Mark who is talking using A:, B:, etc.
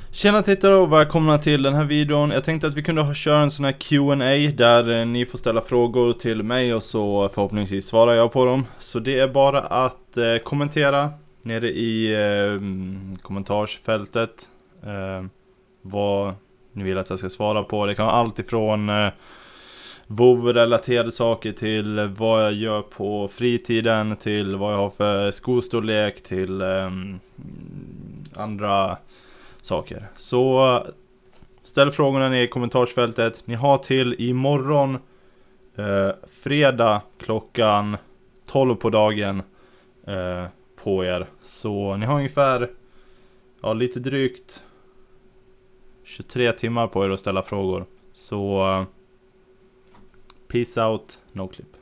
A: Tjena tittare och välkomna till den här videon. Jag tänkte att vi kunde köra en sån här Q&A där ni får ställa frågor till mig och så förhoppningsvis svarar jag på dem. Så det är bara att kommentera nere i kommentarsfältet vad ni vill att jag ska svara på. Det kan vara allt ifrån WoW-relaterade saker till vad jag gör på fritiden, till vad jag har för skostorlek, till andra saker. Så ställ frågorna i kommentarsfältet. Ni har till imorgon fredag klockan 12 på dagen på er. Så ni har ungefär lite drygt 23 timmar på er att ställa frågor. Så peace out, no clip.